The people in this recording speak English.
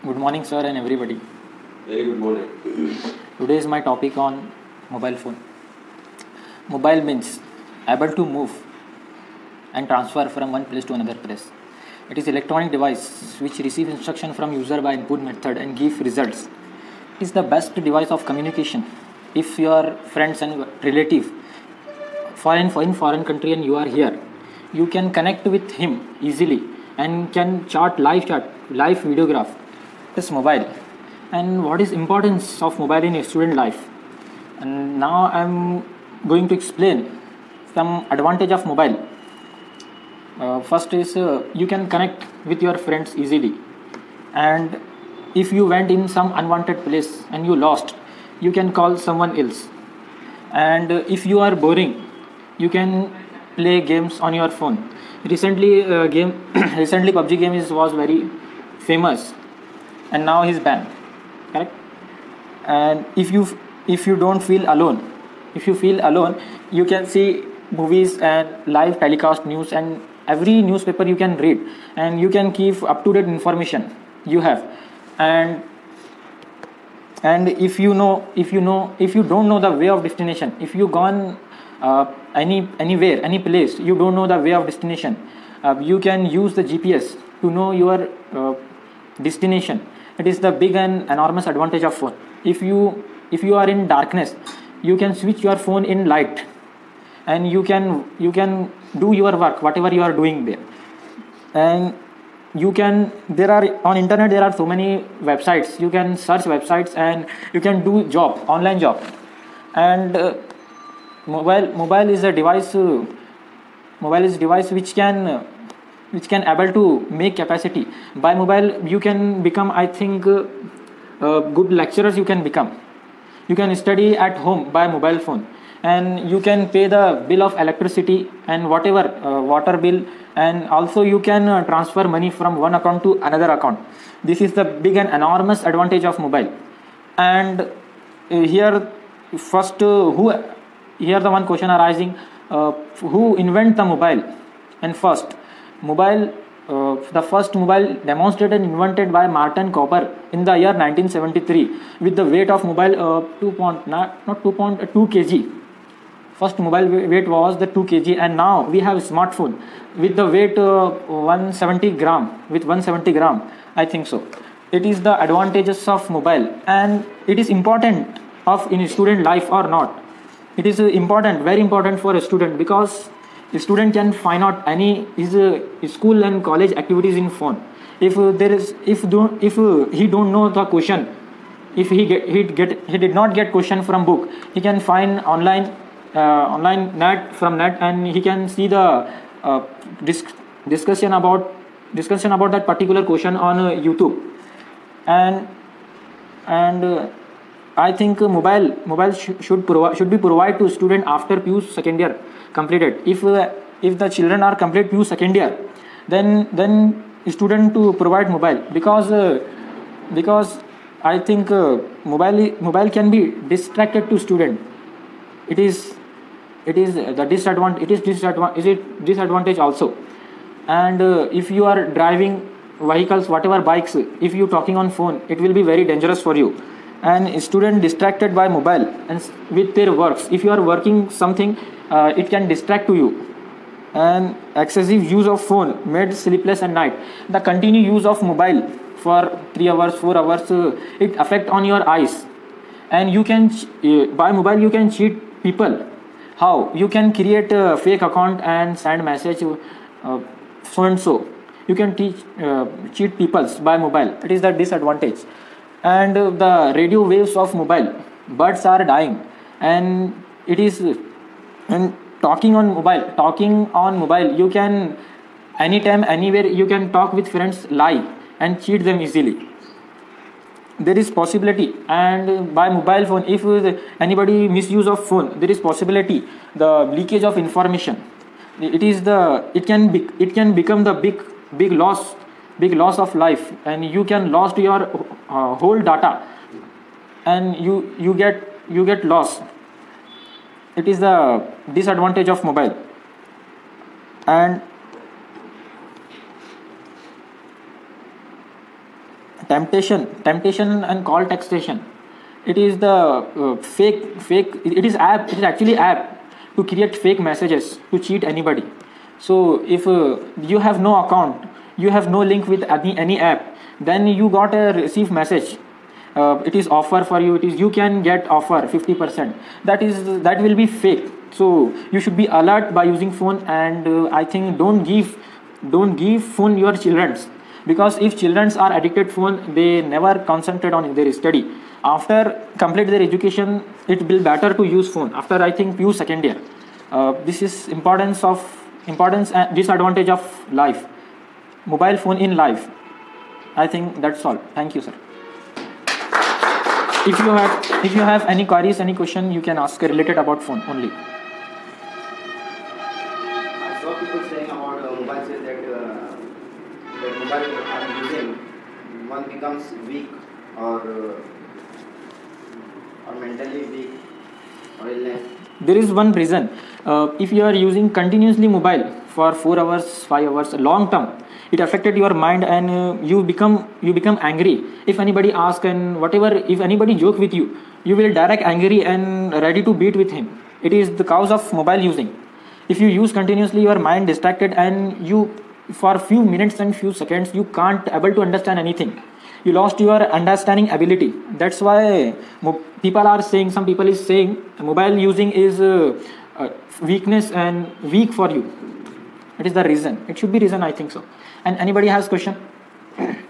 Good morning, sir, and everybody. Very good morning. Today is my topic on mobile phone. Mobile means able to move and transfer from one place to another place. It is electronic device which receives instruction from user by input method and give results. It is the best device of communication. If your friends and relative in foreign country and you are here, you can connect with him easily and can chat, live videograph. This mobile. And what is importance of mobile in a student life? And now I'm going to explain some advantage of mobile. First is you can connect with your friends easily, and if you went in some unwanted place and you lost, you can call someone else. And if you are boring, you can play games on your phone. Recently recently PUBG game was very famous, and now he's banned, correct? And if you don't feel alone, if you feel alone, you can see movies and live telecast news, and every newspaper you can read, and you can keep up to date information you have. And if you don't know the way of destination, if you gone anywhere, any place, you don't know the way of destination, you can use the GPS to know your destination. It is the big and enormous advantage of phone. If you are in darkness, you can switch your phone in light, and you can do your work, whatever you are doing there. And on internet there are so many websites. You can search websites and you can do online job. And mobile is a device. Mobile is device which can able to make capacity. By mobile you can become, I think, good lecturers. You can study at home by mobile phone, and you can pay the bill of electricity and whatever water bill, and also you can transfer money from one account to another account. This is the big and enormous advantage of mobile. And here the one question arising, who invent the mobile? And the first mobile demonstrated and invented by Martin Cooper in the year 1973 with the weight of mobile 2 kg. First mobile weight was the 2 kg, and now we have smartphone with the weight 170 gram, I think so. It is the advantages of mobile, and it is important in student life or not. It is important, very important for a student, because a student can find out any his school and college activities in phone. If he don't know the question, if he did not get question from book, he can find online net, and he can see the discussion about that particular question on YouTube. And I think mobile should be provided to student after PU second year completed. If the children are complete PU second year, then student to provide mobile, because I think mobile can be distracted to student. It is disadvantage also. And if you are driving vehicles, whatever bikes, if you talking on phone, it will be very dangerous for you. And a student distracted by mobile and with their works, if you are working something, it can distract to you. And excessive use of phone made sleepless at night. The continued use of mobile for 3 hours, 4 hours, it affect on your eyes. And you can by mobile you can cheat people. How? You can create a fake account and send message so and so. You can cheat people by mobile. It is the disadvantage. And the radio waves of mobile, birds are dying, and talking on mobile, you can anytime, anywhere, you can talk with friends live and cheat them easily. There is possibility. And by mobile phone, if anybody misuse of phone, there is possibility the leakage of information. It can become the big loss of life, and you can lost your whole data, and you get lost. It is the disadvantage of mobile. And temptation and call textation. It is the fake. It is app. It is actually app to create fake messages to cheat anybody. So if you have no account, you have no link with any app, then you got a receive message. It is offer for you. It is you can get offer 50%. That will be fake. So you should be alert by using phone, and I think don't give phone your children's, because if children are addicted phone, they never concentrate on their study. After complete their education, it will be better to use phone after I think pure second year. This is importance and disadvantage of life. Mobile phone in life. I think that's all. Thank you, sir. If you have any queries, any question, you can ask related about phone only. I saw people saying about mobile says that the mobile I'm using, one becomes weak or mentally weak or illness. There is one reason. If you are using continuously mobile for 4 hours, 5 hours, long term, it affected your mind, and you become angry. If anybody asks and whatever, if anybody joke with you, you will direct angry and ready to beat with him. It is the cause of mobile using. If you use continuously, your mind distracted, and you for few minutes and few seconds you can't able to understand anything. You lost your understanding ability. That's why people are saying, some people is saying mobile using is weakness and weak for you. It is the reason. It should be reason, I think so. And anybody has question?